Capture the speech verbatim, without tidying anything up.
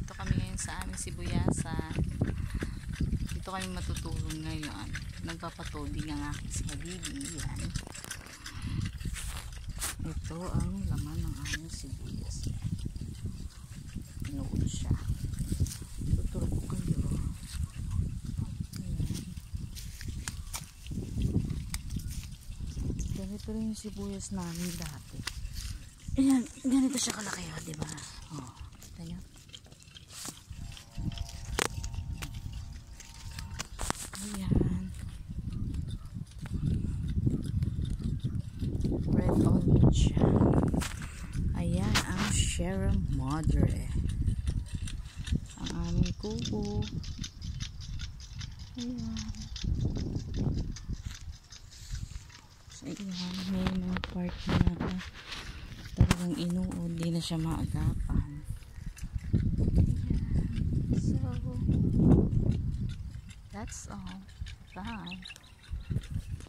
Dito kami ngayon sa aming sibuyasan. Dito kami matutulog ngayon. Nagpapatubig ang aking si Habibi. Yan. Ito ang laman ng aming sibuyas. Pinuod siya. Tutulog ko kayo. Ayan. Ganito rin yung sibuyas namin dati. Ayan, ganito siya kalaki, oh, diba? Oh, kita nyo? Ayan. Red onion siya. Ayan ang Sierra Madre. Ang aming kubo. Ayan. So, ayan, may mga part na talagang inuod, di na siya maagapan. So, that's all. Bye.